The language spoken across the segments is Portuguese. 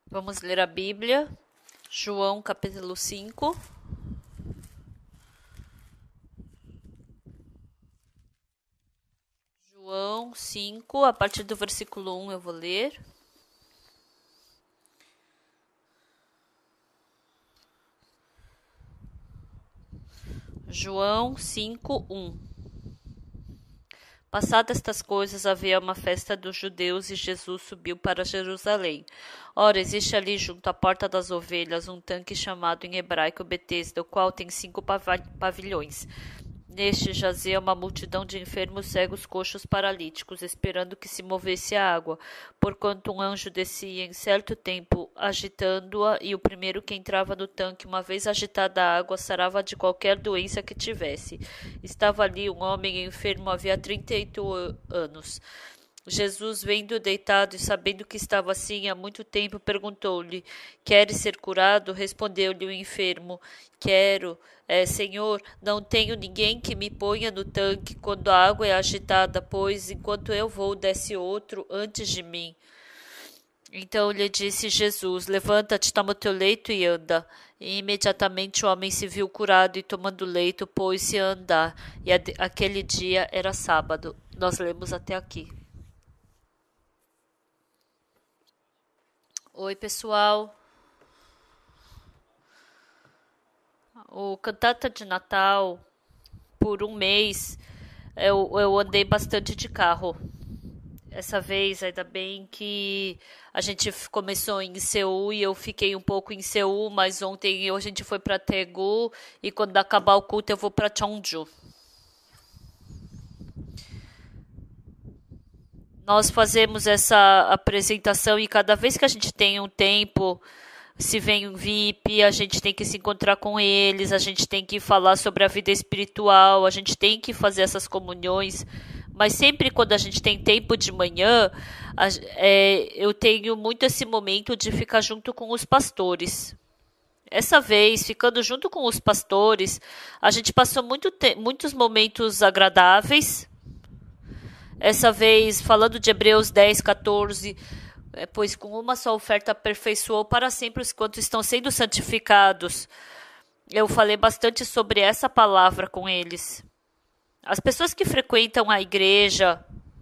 Vamos ler a Bíblia, João capítulo 5. João 5, a partir do versículo 1 eu vou ler. João 5, 1. Passadas estas coisas, havia uma festa dos judeus e Jesus subiu para Jerusalém. Ora, existe ali junto à porta das ovelhas um tanque chamado em hebraico Betesda, o qual tem 5 pavilhões. Neste jazia uma multidão de enfermos, cegos, coxos, paralíticos, esperando que se movesse a água, porquanto um anjo descia em certo tempo, agitando-a, e o primeiro que entrava no tanque, uma vez agitada a água, sarava de qualquer doença que tivesse. Estava ali um homem enfermo havia 38 anos. Jesus, vendo deitado e sabendo que estava assim há muito tempo, perguntou-lhe: Queres ser curado? Respondeu-lhe o enfermo: Quero, Senhor, não tenho ninguém que me ponha no tanque quando a água é agitada, pois enquanto eu vou, desce outro antes de mim. Então lhe disse Jesus: Levanta-te, toma o teu leito e anda. E imediatamente o homem se viu curado e, tomando o leito, pôs-se a andar. E aquele dia era sábado. Nós lemos até aqui. Oi, pessoal. O Cantata de Natal, por um mês, eu andei bastante de carro. Essa vez, ainda bem que a gente começou em Seul e eu fiquei um pouco em Seul, mas ontem a gente foi para Daegu e quando acabar o culto eu vou para Cheongju. Nós fazemos essa apresentação e cada vez que a gente tem um tempo, se vem um VIP, a gente tem que se encontrar com eles, a gente tem que falar sobre a vida espiritual, a gente tem que fazer essas comunhões. Mas sempre quando a gente tem tempo de manhã, eu tenho muito esse momento de ficar junto com os pastores. Essa vez, ficando junto com os pastores, a gente passou muitos momentos agradáveis. Essa vez, falando de Hebreus 10, 14, pois com uma só oferta aperfeiçoou para sempre os quantos estão sendo santificados. Eu falei bastante sobre essa palavra com eles. As pessoas que frequentam a igreja,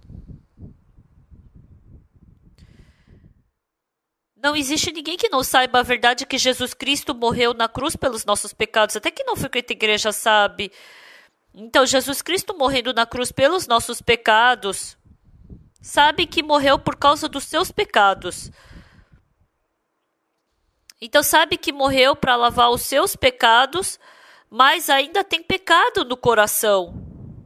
não existe ninguém que não saiba a verdade que Jesus Cristo morreu na cruz pelos nossos pecados. Até quem não frequenta a igreja sabe. Então, Jesus Cristo morrendo na cruz pelos nossos pecados, sabe que morreu por causa dos seus pecados. Então, sabe que morreu para lavar os seus pecados, mas ainda tem pecado no coração.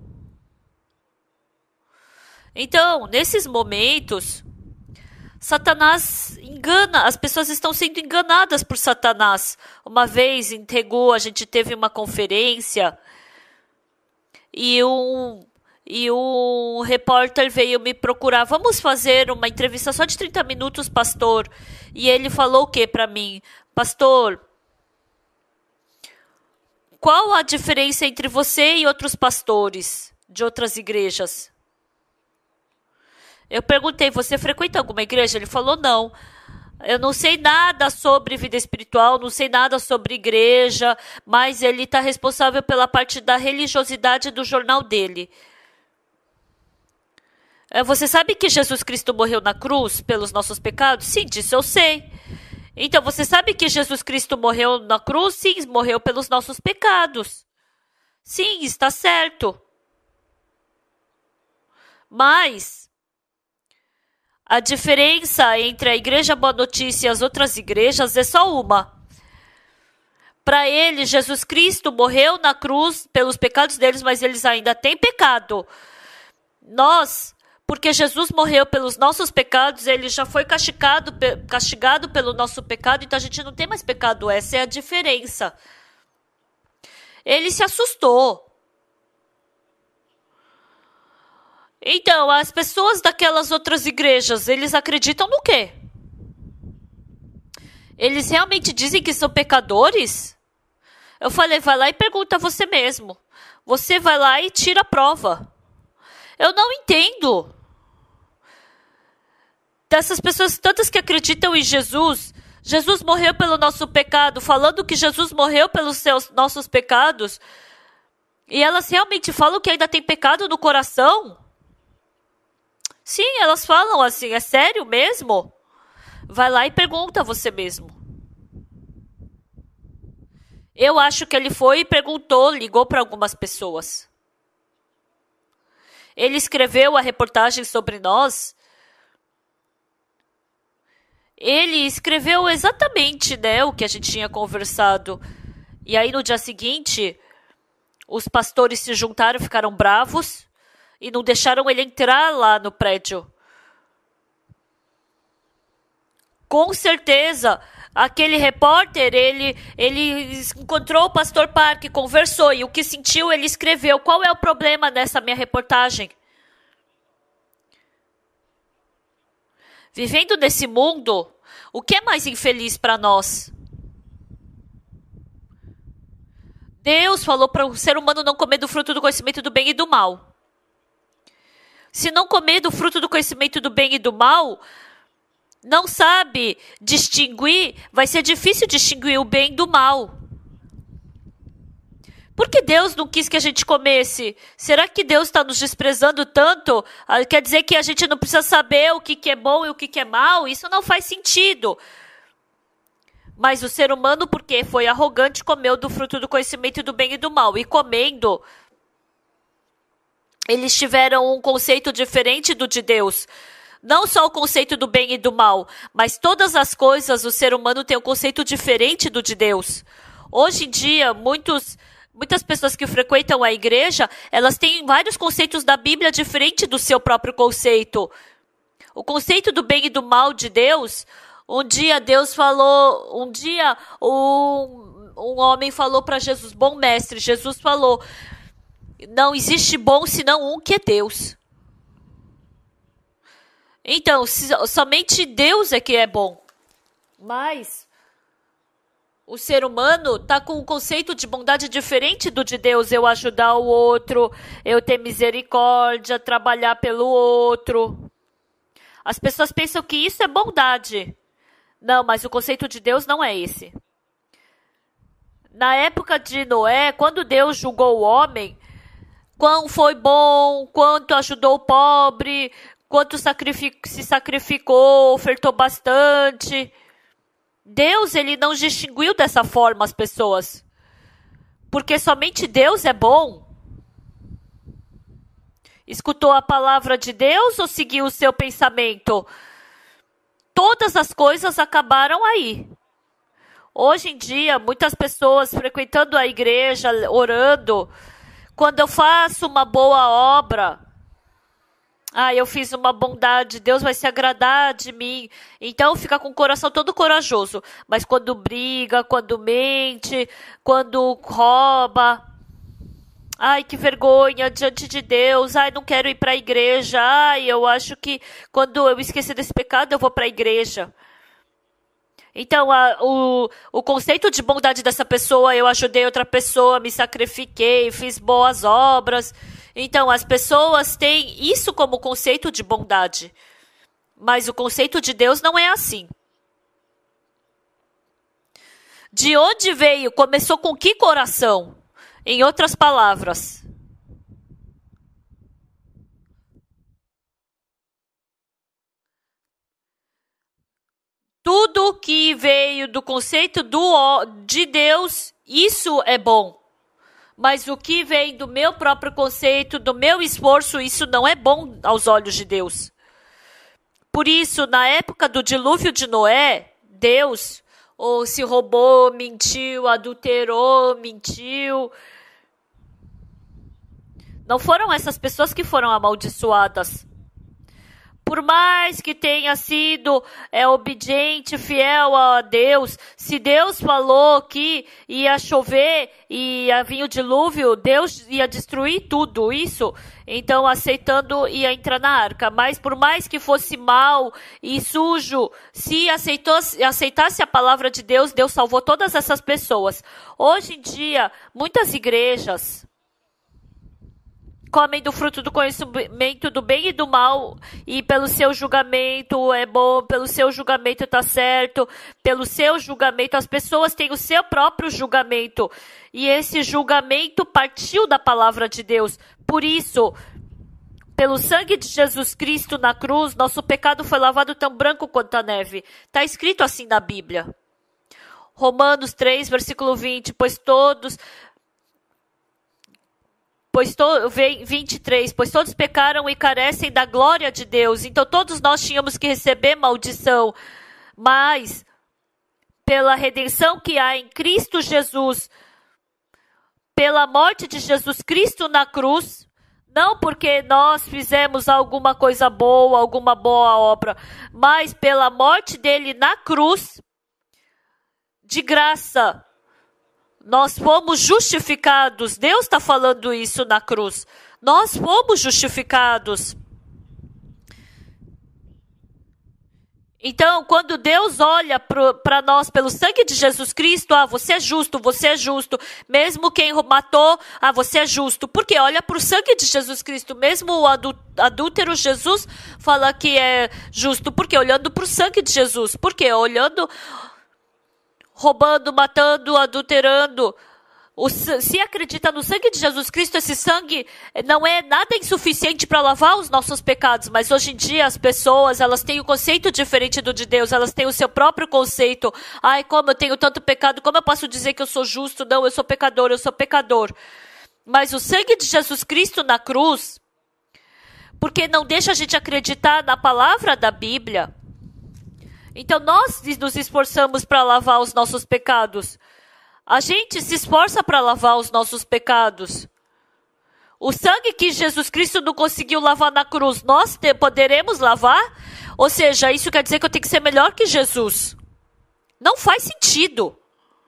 Então, nesses momentos, Satanás engana, as pessoas estão sendo enganadas por Satanás. Uma vez em Daegu, a gente teve uma conferência e um repórter veio me procurar. Vamos fazer uma entrevista só de 30 minutos, pastor. E ele falou o que para mim? Pastor, qual a diferença entre você e outros pastores de outras igrejas? Eu perguntei, você frequenta alguma igreja? Ele falou, não. Eu não sei nada sobre vida espiritual, não sei nada sobre igreja, mas ele está responsável pela parte da religiosidade do jornal dele. Você sabe que Jesus Cristo morreu na cruz pelos nossos pecados? Sim, disso eu sei. Então, você sabe que Jesus Cristo morreu na cruz? Sim, morreu pelos nossos pecados. Sim, está certo. Mas a diferença entre a Igreja Boa Notícia e as outras igrejas é só uma. Para eles, Jesus Cristo morreu na cruz pelos pecados deles, mas eles ainda têm pecado. Nós, porque Jesus morreu pelos nossos pecados, ele já foi castigado pelo nosso pecado, então a gente não tem mais pecado. Essa é a diferença. Ele se assustou. Então, as pessoas daquelas outras igrejas, eles acreditam no quê? Eles realmente dizem que são pecadores? Eu falei, vai lá e pergunta você mesmo. Você vai lá e tira a prova. Eu não entendo. Dessas pessoas, tantas que acreditam em Jesus, Jesus morreu pelo nosso pecado, falando que Jesus morreu pelos nossos pecados, e elas realmente falam que ainda tem pecado no coração? Sim, elas falam assim, é sério mesmo? Vai lá e pergunta a você mesmo. Eu acho que ele foi e perguntou, ligou para algumas pessoas. Ele escreveu a reportagem sobre nós. Ele escreveu exatamente, né, o que a gente tinha conversado. E aí no dia seguinte, os pastores se juntaram, ficaram bravos e não deixaram ele entrar lá no prédio. Com certeza, aquele repórter, ele encontrou o pastor Park, conversou, e o que sentiu, ele escreveu. Qual é o problema dessa minha reportagem? Vivendo nesse mundo, o que é mais infeliz para nós? Deus falou para o ser humano não comer do fruto do conhecimento do bem e do mal. Se não comer do fruto do conhecimento do bem e do mal, não sabe distinguir, vai ser difícil distinguir o bem do mal. Por que Deus não quis que a gente comesse? Será que Deus está nos desprezando tanto? Quer dizer que a gente não precisa saber o que é bom e o que é mal? Isso não faz sentido. Mas o ser humano, porque foi arrogante, comeu do fruto do conhecimento do bem e do mal. E comendo, eles tiveram um conceito diferente do de Deus. Não só o conceito do bem e do mal, mas todas as coisas, o ser humano tem um conceito diferente do de Deus. Hoje em dia, muitas pessoas que frequentam a igreja, elas têm vários conceitos da Bíblia diferente do seu próprio conceito. O conceito do bem e do mal de Deus, um dia um homem falou para Jesus, bom mestre, Jesus falou, não existe bom senão um que é Deus. Então, somente Deus é que é bom. Mas o ser humano está com um conceito de bondade diferente do de Deus. Eu ajudar o outro, eu ter misericórdia, trabalhar pelo outro. As pessoas pensam que isso é bondade. Não, mas o conceito de Deus não é esse. Na época de Noé, quando Deus julgou o homem, quão foi bom, quanto ajudou o pobre, quanto se sacrificou, ofertou bastante. Deus, ele não distinguiu dessa forma as pessoas. Porque somente Deus é bom. Escutou a palavra de Deus ou seguiu o seu pensamento? Todas as coisas acabaram aí. Hoje em dia, muitas pessoas frequentando a igreja, orando, quando eu faço uma boa obra, eu fiz uma bondade, Deus vai se agradar de mim. Então fica com o coração todo corajoso. Mas quando briga, quando mente, quando rouba, que vergonha diante de Deus. Não quero ir para a igreja. Eu acho que quando eu esquecer desse pecado, eu vou para a igreja. Então, o conceito de bondade dessa pessoa, eu ajudei outra pessoa, me sacrifiquei, fiz boas obras. Então, as pessoas têm isso como conceito de bondade. Mas o conceito de Deus não é assim. De onde veio? Começou com que coração? Em outras palavras. Tudo que veio do conceito de Deus, isso é bom. Mas o que vem do meu próprio conceito, do meu esforço, isso não é bom aos olhos de Deus. Por isso, na época do dilúvio de Noé, Deus se roubou, mentiu, adulterou, mentiu. Não foram essas pessoas que foram amaldiçoadas. Por mais que tenha sido obediente, fiel a Deus, se Deus falou que ia chover e ia vir o dilúvio, Deus ia destruir tudo isso. Então, aceitando, ia entrar na arca. Mas por mais que fosse mal e sujo, se aceitasse a palavra de Deus, Deus salvou todas essas pessoas. Hoje em dia, muitas igrejas comem do fruto do conhecimento do bem e do mal, e pelo seu julgamento é bom, pelo seu julgamento está certo, pelo seu julgamento as pessoas têm o seu próprio julgamento, e esse julgamento partiu da palavra de Deus. Por isso, pelo sangue de Jesus Cristo na cruz, nosso pecado foi lavado tão branco quanto a neve. Está escrito assim na Bíblia. Romanos 3, versículo 20, 23, pois todos pecaram e carecem da glória de Deus. Então todos nós tínhamos que receber maldição. Mas, pela redenção que há em Cristo Jesus, pela morte de Jesus Cristo na cruz, não porque nós fizemos alguma coisa boa, alguma boa obra, mas pela morte dele na cruz, de graça, nós fomos justificados. Deus está falando isso na cruz. Nós fomos justificados. Então, quando Deus olha para nós pelo sangue de Jesus Cristo, você é justo, você é justo. Mesmo quem matou, você é justo. Porque olha para o sangue de Jesus Cristo. Mesmo o adúltero, Jesus fala que é justo. Porque olhando para o sangue de Jesus. Porque olhando, roubando, matando, adulterando. Se acredita no sangue de Jesus Cristo, esse sangue não é nada insuficiente para lavar os nossos pecados, mas hoje em dia as pessoas, elas têm um conceito diferente do de Deus, elas têm o seu próprio conceito. Ai, como eu tenho tanto pecado, como eu posso dizer que eu sou justo? Não, eu sou pecador, eu sou pecador. Mas o sangue de Jesus Cristo na cruz, porque não deixa a gente acreditar na palavra da Bíblia. Então nós nos esforçamos para lavar os nossos pecados. A gente se esforça para lavar os nossos pecados. O sangue que Jesus Cristo não conseguiu lavar na cruz, nós poderemos lavar? Ou seja, isso quer dizer que eu tenho que ser melhor que Jesus. Não faz sentido.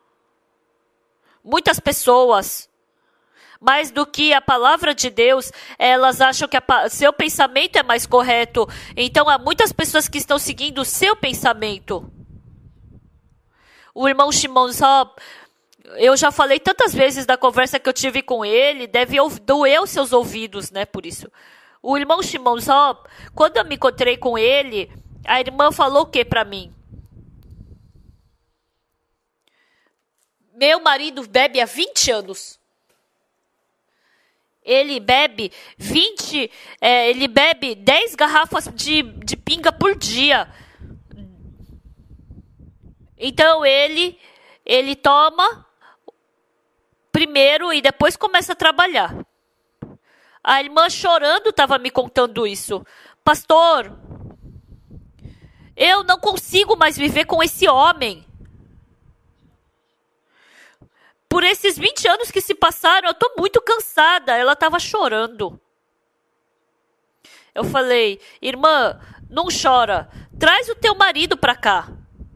Muitas pessoas, mais do que a palavra de Deus, elas acham que seu pensamento é mais correto. Então, há muitas pessoas que estão seguindo o seu pensamento. O irmão Shimon Só, eu já falei tantas vezes da conversa que eu tive com ele, deve doer os seus ouvidos, né, por isso. O irmão Shimon Só, quando eu me encontrei com ele, a irmã falou o que para mim? Meu marido bebe há 20 anos. Ele bebe 10 garrafas de pinga por dia. Então ele toma primeiro e depois começa a trabalhar. A irmã chorando estava me contando isso. Pastor, eu não consigo mais viver com esse homem. Por esses 20 anos que se passaram, eu estou muito cansada. Ela estava chorando. Eu falei, irmã, não chora. Traz o teu marido para cá.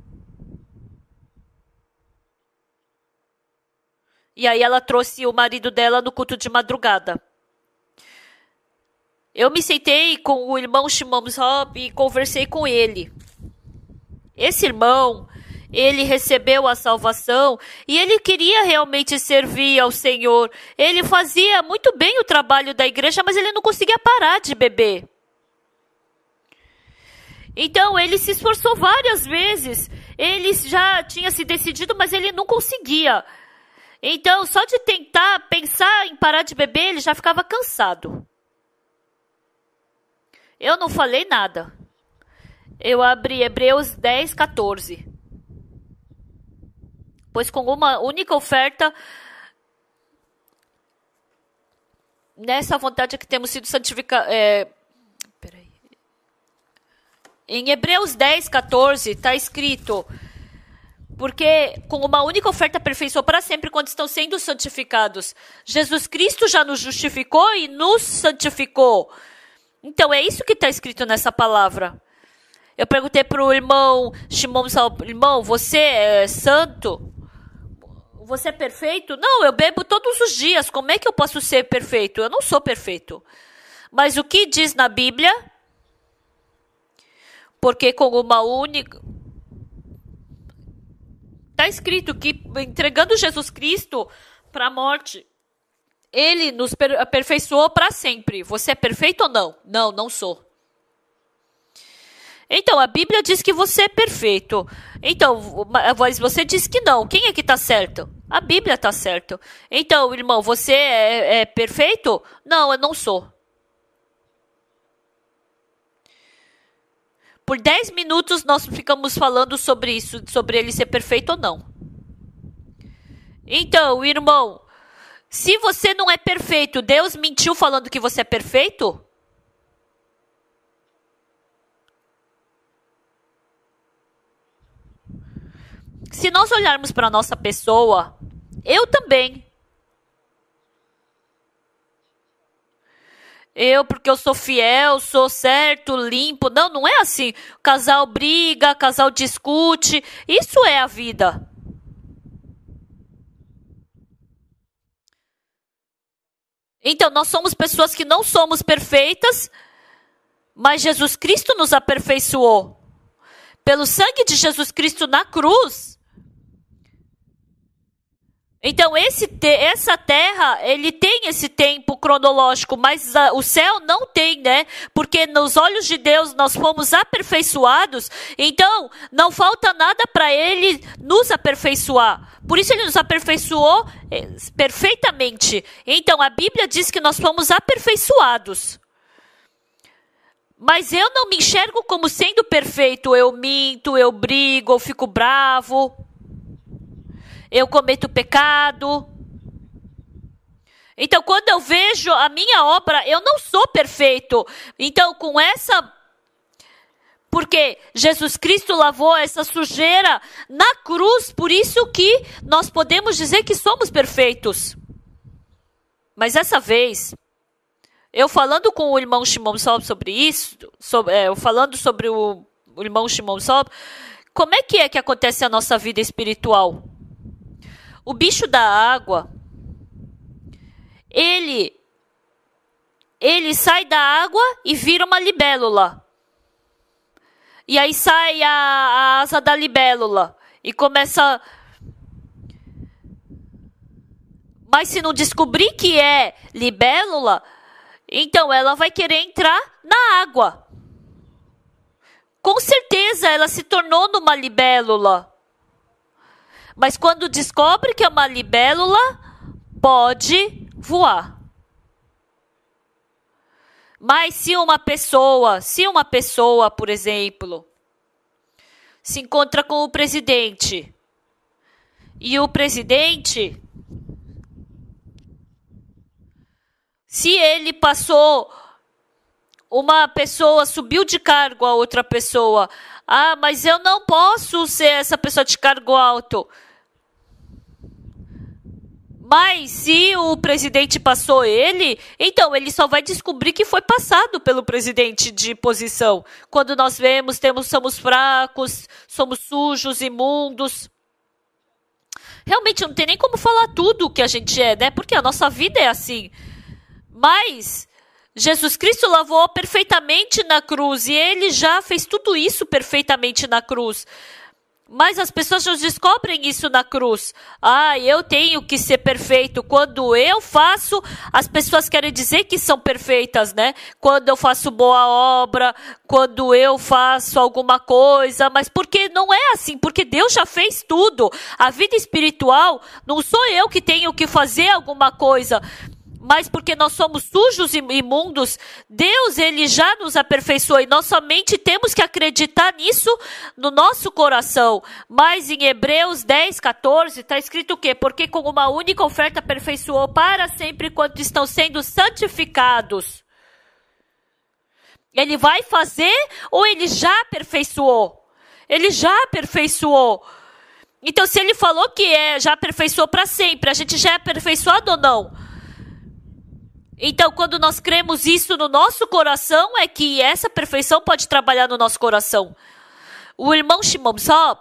E aí ela trouxe o marido dela no culto de madrugada. Eu me sentei com o irmão Shimon Só e conversei com ele. Esse irmão, ele recebeu a salvação e ele queria realmente servir ao Senhor. Ele fazia muito bem o trabalho da igreja, mas ele não conseguia parar de beber. Então ele se esforçou várias vezes. Ele já tinha se decidido, mas ele não conseguia. Então, só de tentar pensar em parar de beber, ele já ficava cansado. Eu não falei nada. Eu abri Hebreus 10, 14. Pois com uma única oferta, nessa vontade que temos sido santificados. Em Hebreus 10, 14, está escrito: porque com uma única oferta aperfeiçoou para sempre quando estão sendo santificados. Jesus Cristo já nos justificou e nos santificou. Então é isso que está escrito nessa palavra. Eu perguntei para o irmão Shimon Só, irmão, você é santo? Você é perfeito? Não, eu bebo todos os dias. Como é que eu posso ser perfeito? Eu não sou perfeito. Mas o que diz na Bíblia? Porque com uma única... Está escrito que entregando Jesus Cristo para a morte, Ele nos aperfeiçoou para sempre. Você é perfeito ou não? Não, não sou. Então, a Bíblia diz que você é perfeito. Então, mas você diz que não. Quem é que está certo? A Bíblia está certo. Então, irmão, você é perfeito? Não, eu não sou. Por 10 minutos nós ficamos falando sobre isso, sobre ele ser perfeito ou não. Então, irmão, se você não é perfeito, Deus mentiu falando que você é perfeito? Se nós olharmos para a nossa pessoa, eu também. Porque eu sou fiel, sou certo, limpo. Não, não é assim. Casal briga, casal discute. Isso é a vida. Então, nós somos pessoas que não somos perfeitas, mas Jesus Cristo nos aperfeiçoou. Pelo sangue de Jesus Cristo na cruz. Então, essa terra, ele tem esse tempo cronológico, mas o céu não tem, né? Porque nos olhos de Deus nós fomos aperfeiçoados, então não falta nada para ele nos aperfeiçoar. Por isso ele nos aperfeiçoou perfeitamente. Então, a Bíblia diz que nós fomos aperfeiçoados. Mas eu não me enxergo como sendo perfeito. Eu minto, eu brigo, eu fico bravo. Eu cometo pecado. Então, quando eu vejo a minha obra, eu não sou perfeito. Então, com essa... Porque Jesus Cristo lavou essa sujeira na cruz, por isso que nós podemos dizer que somos perfeitos. Mas essa vez, eu falando com o irmão Shimon Sob sobre isso, falando sobre o irmão Shimon Sob, como é que acontece a nossa vida espiritual? O bicho da água, ele sai da água e vira uma libélula. E aí sai a asa da libélula e começa... Mas se não descobrir que é libélula, então ela vai querer entrar na água. Com certeza ela se tornou numa libélula. Mas quando descobre que é uma libélula, pode voar. Mas se uma pessoa, por exemplo, se encontra com o presidente, e o presidente, se ele passou, uma pessoa subiu de cargo a outra pessoa, mas eu não posso ser essa pessoa de cargo alto. Mas se o presidente passou ele, então ele só vai descobrir que foi passado pelo presidente de posição. Quando nós vemos, somos fracos, somos sujos, imundos. Realmente não tem nem como falar tudo o que a gente é, né? Porque a nossa vida é assim. Mas Jesus Cristo lavou perfeitamente na cruz e ele já fez tudo isso perfeitamente na cruz. Mas as pessoas não descobrem isso na cruz. Eu tenho que ser perfeito. Quando eu faço, as pessoas querem dizer que são perfeitas, né? Quando eu faço boa obra, quando eu faço alguma coisa. Mas porque não é assim, porque Deus já fez tudo. A vida espiritual, não sou eu que tenho que fazer alguma coisa. Mas porque nós somos sujos e imundos, Deus, ele já nos aperfeiçoou e nós somente temos que acreditar nisso no nosso coração. Mas em Hebreus 10, 14, está escrito o quê? Porque com uma única oferta aperfeiçoou para sempre enquanto estão sendo santificados. Ele vai fazer ou ele já aperfeiçoou? Ele já aperfeiçoou. Então se ele falou que já aperfeiçoou para sempre, a gente já é aperfeiçoado ou não? Então, quando nós cremos isso no nosso coração, é que essa perfeição pode trabalhar no nosso coração. O irmão Shimon Sob,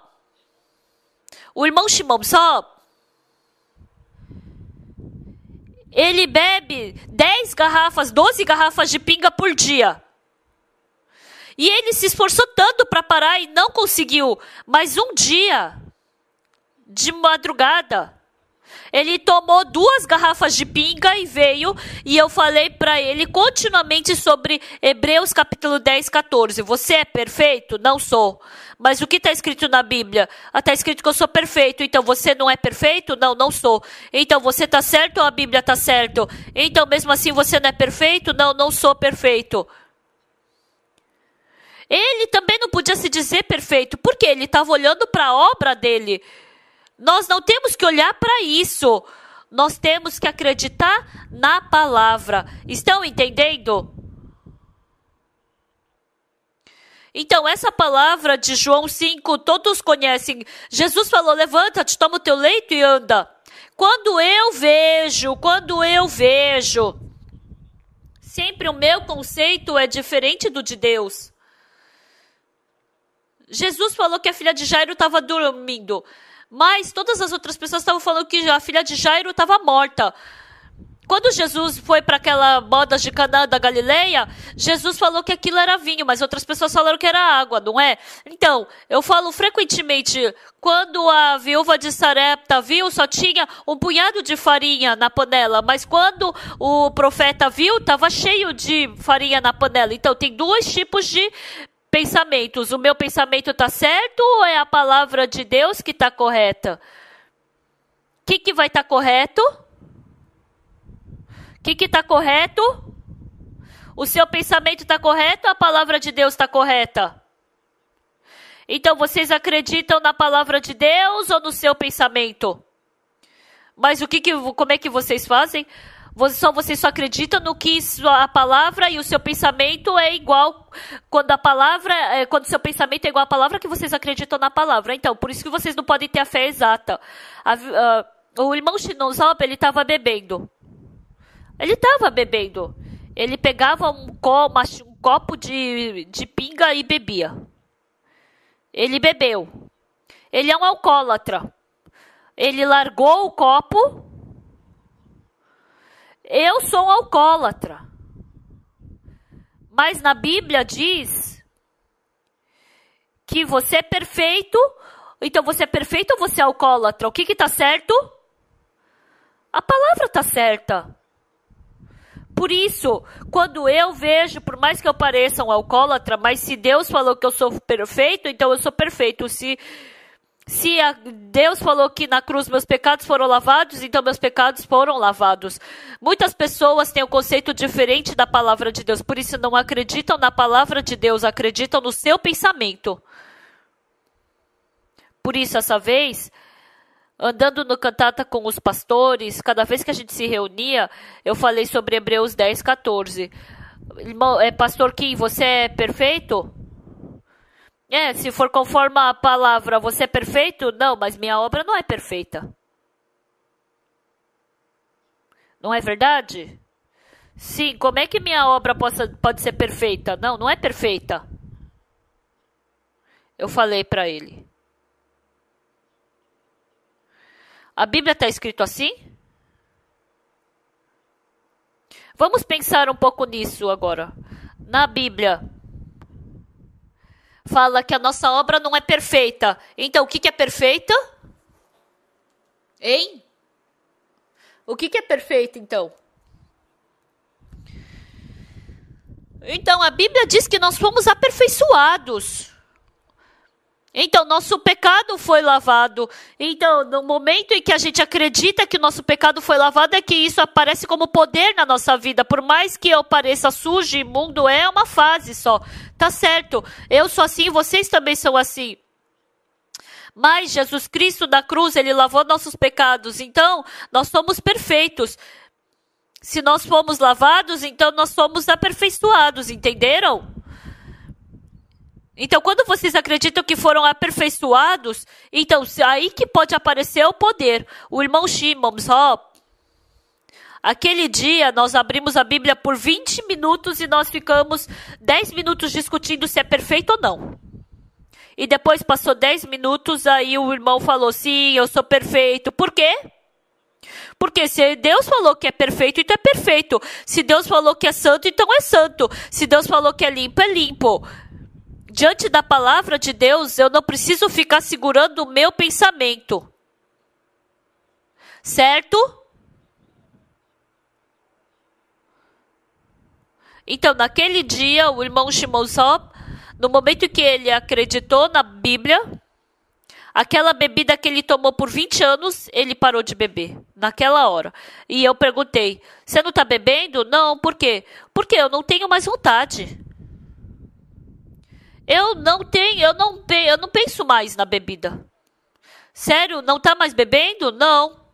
ele bebe 10 garrafas, 12 garrafas de pinga por dia. E ele se esforçou tanto para parar e não conseguiu. Mas um dia, de madrugada, Ele tomou 2 garrafas de pinga e veio, e eu falei para ele continuamente sobre Hebreus capítulo 10, 14. Você é perfeito? Não sou. Mas o que está escrito na Bíblia? Está escrito que eu sou perfeito, então você não é perfeito? Não, não sou. Então você está certo ou a Bíblia está certo? Então mesmo assim você não é perfeito? Não, não sou perfeito. Ele também não podia se dizer perfeito, porque ele estava olhando para a obra dele. Nós não temos que olhar para isso. Nós temos que acreditar na palavra. Estão entendendo? Então, essa palavra de João 5, todos conhecem. Jesus falou, levanta-te, toma o teu leito e anda. Quando eu vejo, sempre o meu conceito é diferente do de Deus. Jesus falou que a filha de Jairo estava dormindo. Mas todas as outras pessoas estavam falando que a filha de Jairo estava morta. Quando Jesus foi para aquela boda de Canaã da Galileia, Jesus falou que aquilo era vinho, mas outras pessoas falaram que era água, não é? Então, eu falo frequentemente, quando a viúva de Sarepta viu, só tinha um punhado de farinha na panela, mas quando o profeta viu, estava cheio de farinha na panela. Então, tem 2 tipos de pensamentos. O meu pensamento está certo ou é a palavra de Deus que está correta? O que vai estar correto? O que está correto? O seu pensamento está correto ou a palavra de Deus está correta? Então vocês acreditam na palavra de Deus ou no seu pensamento? Mas como é que vocês fazem? Vocês só acreditam no que a palavra e o seu pensamento é igual. Quando o seu pensamento é igual à palavra, que vocês acreditam na palavra. Então, por isso que vocês não podem ter a fé exata. O irmão Shinozob, ele estava bebendo. Ele pegava um copo de pinga e bebia. Ele bebeu. Ele é um alcoólatra. Ele largou o copo. Eu sou um alcoólatra. Mas na Bíblia diz que você é perfeito. Então você é perfeito ou você é alcoólatra? O que está certo? A palavra está certa. Por isso, quando eu vejo, por mais que eu pareça um alcoólatra, mas se Deus falou que eu sou perfeito, então eu sou perfeito. Se Deus falou que na cruz meus pecados foram lavados, então meus pecados foram lavados. Muitas pessoas têm um conceito diferente da palavra de Deus, por isso não acreditam na palavra de Deus, acreditam no seu pensamento. Por isso, essa vez, andando no cantata com os pastores, cada vez que a gente se reunia, eu falei sobre Hebreus 10, 14. Irmão, pastor Kim, você é perfeito? Se for conforme a palavra, você é perfeito? Não, mas minha obra não é perfeita. Não é verdade? Sim, como é que minha obra pode ser perfeita? Não, não é perfeita. Eu falei para ele. A Bíblia está escrito assim? Vamos pensar um pouco nisso agora. Na Bíblia fala que a nossa obra não é perfeita. Então, o que é perfeita? Hein? O que é perfeito, então? Então, a Bíblia diz que nós fomos aperfeiçoados. Então, nosso pecado foi lavado. Então, no momento em que a gente acredita que o nosso pecado foi lavado, é que isso aparece como poder na nossa vida. Por mais que eu pareça sujo e imundo, é uma fase só. Tá certo. Eu sou assim, vocês também são assim. Mas Jesus Cristo da cruz, ele lavou nossos pecados. Então, nós somos perfeitos. Se nós fomos lavados, então nós somos aperfeiçoados. Entenderam? Então, quando vocês acreditam que foram aperfeiçoados, então aí que pode aparecer o poder. O irmão Shimon, aquele dia nós abrimos a Bíblia por 20 minutos e nós ficamos 10 minutos discutindo se é perfeito ou não. E depois passou 10 minutos, aí o irmão falou, sim, eu sou perfeito. Por quê? Porque se Deus falou que é perfeito, então é perfeito. Se Deus falou que é santo, então é santo. Se Deus falou que é limpo. Diante da palavra de Deus, eu não preciso ficar segurando o meu pensamento. Certo? Então, naquele dia, o irmão Shimon Só, no momento que ele acreditou na Bíblia, aquela bebida que ele tomou por 20 anos, ele parou de beber, naquela hora. E eu perguntei, você não está bebendo? Não, por quê? Porque eu não tenho mais vontade. Eu não penso mais na bebida. Sério, não está mais bebendo? Não.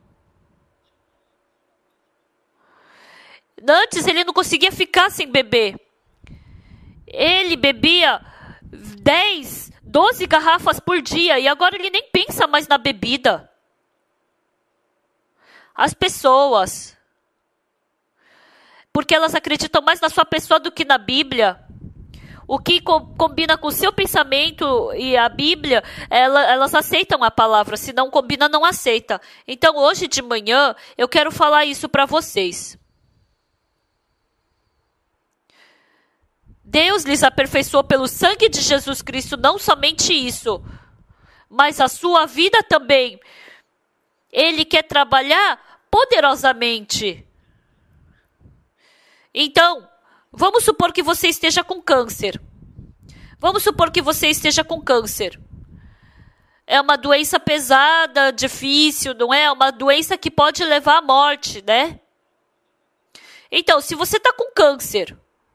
Antes ele não conseguia ficar sem beber. Ele bebia 10, 12 garrafas por dia e agora ele nem pensa mais na bebida. As pessoas, porque elas acreditam mais na sua pessoa do que na Bíblia. O que combina com o seu pensamento e a Bíblia, elas aceitam a palavra. Se não combina, não aceita. Então, hoje de manhã, eu quero falar isso para vocês. Deus lhes aperfeiçoou pelo sangue de Jesus Cristo, não somente isso, mas a sua vida também. Ele quer trabalhar poderosamente. Então, vamos supor que você esteja com câncer. Vamos supor que você esteja com câncer. É uma doença pesada, difícil, não é? É uma doença que pode levar à morte, né? Então, se você está com câncer,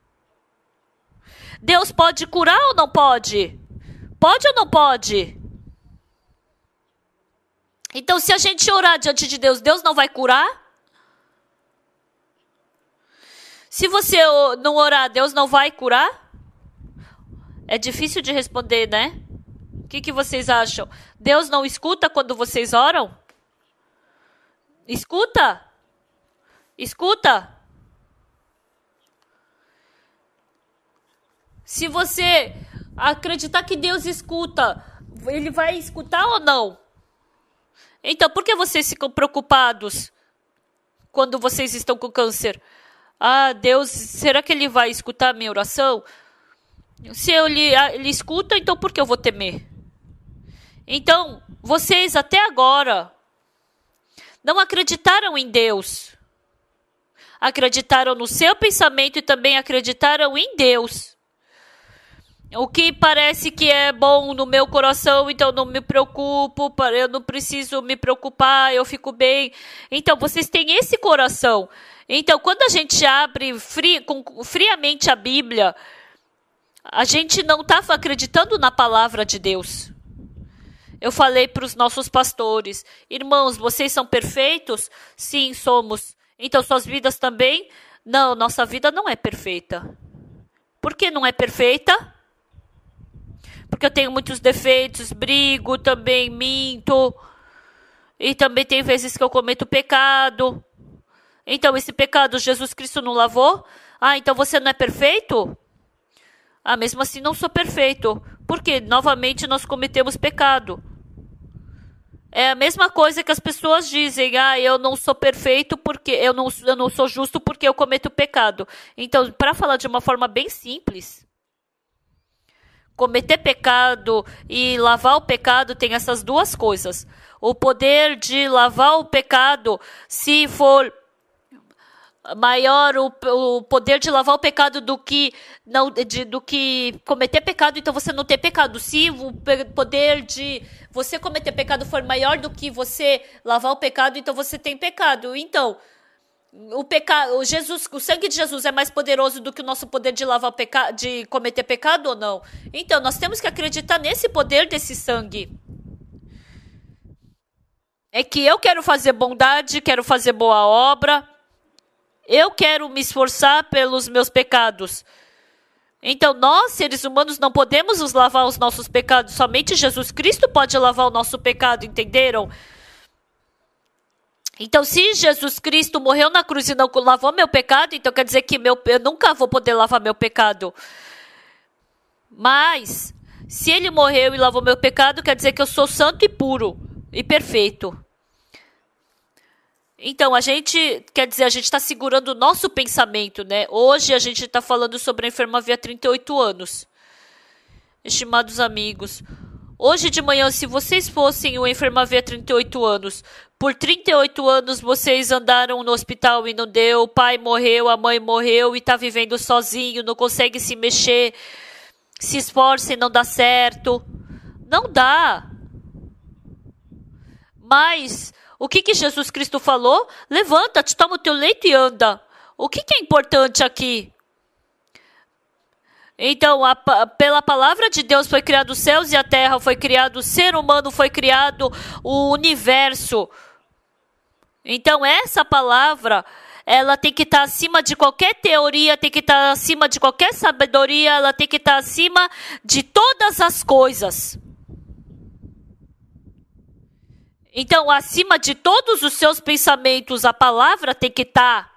Deus pode curar ou não pode? Pode ou não pode? Então, se a gente orar diante de Deus, Deus não vai curar? Se você não orar, Deus não vai curar? É difícil de responder, né? O que vocês acham? Deus não escuta quando vocês oram? Escuta? Escuta? Se você acreditar que Deus escuta, Ele vai escutar ou não? Então, por que vocês ficam preocupados quando vocês estão com câncer? Ah, Deus, será que Ele vai escutar a minha oração? Se Ele escuta, então por que eu vou temer? Então, vocês até agora não acreditaram em Deus. Acreditaram no seu pensamento e também acreditaram em Deus. O que parece que é bom no meu coração, então não me preocupo, eu não preciso me preocupar, eu fico bem. Então, vocês têm esse coração. Então, quando a gente abre friamente a Bíblia, a gente não está acreditando na palavra de Deus. Eu falei para os nossos pastores, irmãos, vocês são perfeitos? Sim, somos. Então, suas vidas também? Não, nossa vida não é perfeita. Por que não é perfeita? Porque eu tenho muitos defeitos, brigo, também minto. E também tem vezes que eu cometo pecado. Então, esse pecado Jesus Cristo não lavou? Ah, então você não é perfeito? Ah, mesmo assim não sou perfeito. Porque, novamente, nós cometemos pecado. É a mesma coisa que as pessoas dizem. Ah, eu não sou perfeito porque eu não sou justo porque eu cometo pecado. Então, para falar de uma forma bem simples, cometer pecado e lavar o pecado tem essas duas coisas. O poder de lavar o pecado, se for maior o poder de lavar o pecado do que cometer pecado, então você não tem pecado. Se o poder de você cometer pecado for maior do que você lavar o pecado, então você tem pecado. Então, o sangue de Jesus é mais poderoso do que o nosso poder de lavar o pecado, de cometer pecado ou não? Então, nós temos que acreditar nesse poder desse sangue. É que eu quero fazer bondade, quero fazer boa obra, eu quero me esforçar pelos meus pecados. Então, nós, seres humanos, não podemos nos lavar os nossos pecados. Somente Jesus Cristo pode lavar o nosso pecado, entenderam? Então, se Jesus Cristo morreu na cruz e não lavou meu pecado, então quer dizer que eu nunca vou poder lavar meu pecado. Mas, se Ele morreu e lavou meu pecado, quer dizer que eu sou santo e puro e perfeito. Então, a gente está segurando o nosso pensamento, né? Hoje a gente está falando sobre a enferma havia 38 anos. Estimados amigos, Hoje de manhã, se vocês fossem o enfermaria 38 anos, por 38 anos vocês andaram no hospital e não deu, o pai morreu, a mãe morreu e tá vivendo sozinho, não consegue se mexer, se esforça e não dá certo. Não dá. Mas o que Jesus Cristo falou? Levanta-te, toma o teu leito e anda. O que é importante aqui? Então, pela palavra de Deus foi criado os céus e a terra, foi criado o ser humano, foi criado o universo. Então, essa palavra, ela tem que estar acima de qualquer teoria, tem que estar acima de qualquer sabedoria, ela tem que estar acima de todas as coisas. Então, acima de todos os seus pensamentos, a palavra tem que estar.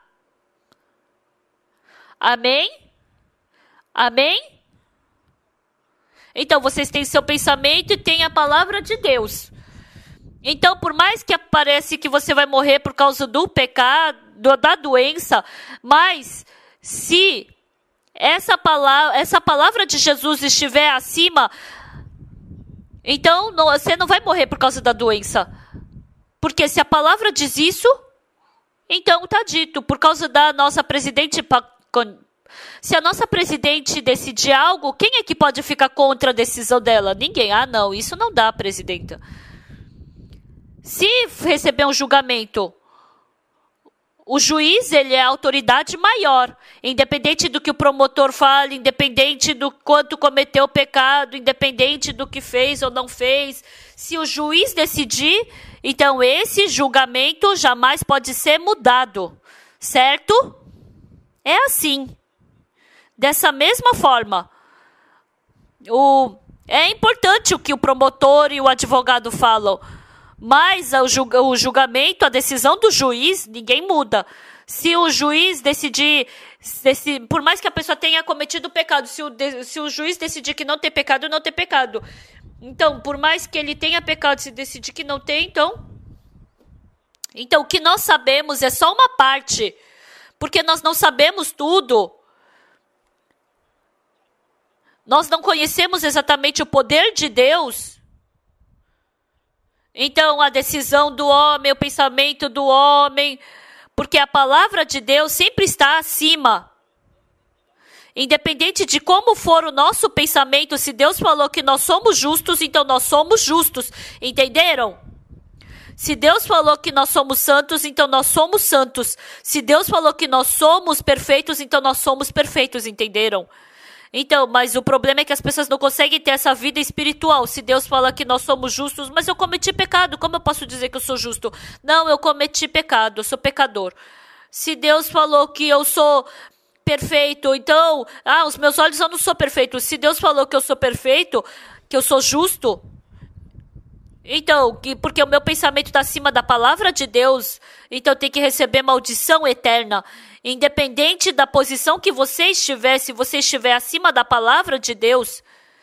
Amém? Amém? Então, vocês têm seu pensamento e têm a palavra de Deus. Então, por mais que aparece que você vai morrer por causa do pecado, da doença, mas se essa palavra de Jesus estiver acima, então você não vai morrer por causa da doença. Porque se a palavra diz isso, então está dito. Por causa da nossa presidente, se a nossa presidente decidir algo, quem é que pode ficar contra a decisão dela? Ninguém. Ah, não, isso não dá, presidenta. Se receber um julgamento, o juiz, ele é a autoridade maior, independente do que o promotor fale, independente do quanto cometeu o pecado, independente do que fez ou não fez. Se o juiz decidir, então esse julgamento jamais pode ser mudado, certo? É assim. Dessa mesma forma, é importante o que o promotor e o advogado falam, mas o julgamento, a decisão do juiz, ninguém muda. Se o juiz decidir, por mais que a pessoa tenha cometido pecado, se o juiz decidir que não tem pecado, não tem pecado. Então, por mais que ele tenha pecado, se decidir que não tem, então o que nós sabemos é só uma parte, porque nós não sabemos tudo. Nós não conhecemos exatamente o poder de Deus. Então, a decisão do homem, o pensamento do homem, porque a palavra de Deus sempre está acima. Independente de como for o nosso pensamento, se Deus falou que nós somos justos, então nós somos justos. Entenderam? Se Deus falou que nós somos santos, então nós somos santos. Se Deus falou que nós somos perfeitos, então nós somos perfeitos. Entenderam? Então, mas o problema é que as pessoas não conseguem ter essa vida espiritual. Se Deus fala que nós somos justos, mas eu cometi pecado, como eu posso dizer que eu sou justo? Não, eu cometi pecado, eu sou pecador. Se Deus falou que eu sou perfeito, então, os meus olhos eu não sou perfeito. Se Deus falou que eu sou perfeito, que eu sou justo, então, porque o meu pensamento está acima da palavra de Deus, então eu tenho que receber maldição eterna. Independente da posição que você estiver, se você estiver acima da palavra de Deus,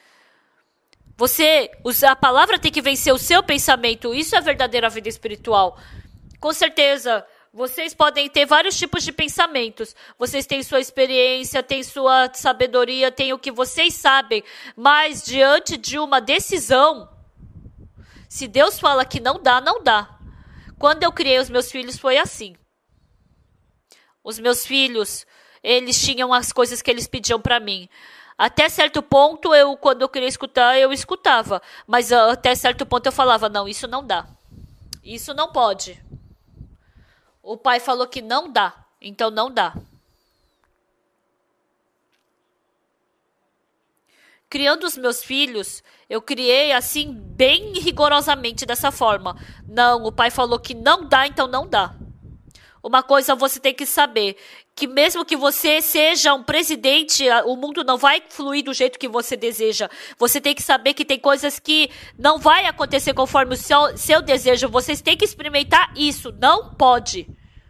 a palavra tem que vencer o seu pensamento. Isso é a verdadeira vida espiritual. Com certeza, vocês podem ter vários tipos de pensamentos. Vocês têm sua experiência, têm sua sabedoria, têm o que vocês sabem. Mas diante de uma decisão, se Deus fala que não dá, não dá. Quando eu criei os meus filhos foi assim. Os meus filhos, eles tinham as coisas que eles pediam para mim. Até certo ponto, quando eu queria escutar, eu escutava. Mas até certo ponto eu falava, não, isso não dá. Isso não pode. O pai falou que não dá, então não dá. Criando os meus filhos, eu criei assim, bem rigorosamente dessa forma. Não, o pai falou que não dá, então não dá. Uma coisa você tem que saber, que mesmo que você seja um presidente, o mundo não vai fluir do jeito que você deseja. Você tem que saber que tem coisas que não vai acontecer conforme o seu desejo. Vocês têm que experimentar isso, não pode.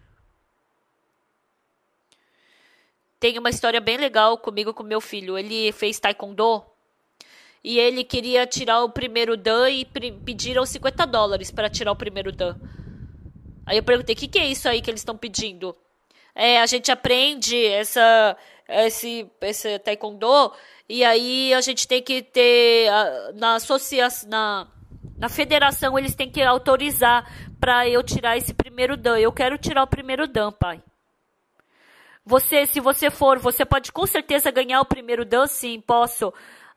Tem uma história bem legal comigo com meu filho. Ele fez taekwondo e ele queria tirar o primeiro dan e pediram $50 para tirar o primeiro dan. Aí eu perguntei, o que é isso aí que eles estão pedindo? a gente aprende esse taekwondo, e aí a gente tem que ter, na associação, na federação, eles têm que autorizar para eu tirar esse primeiro dan. Eu quero tirar o primeiro dan, pai. Se você for, você pode com certeza ganhar o primeiro dan, sim, posso.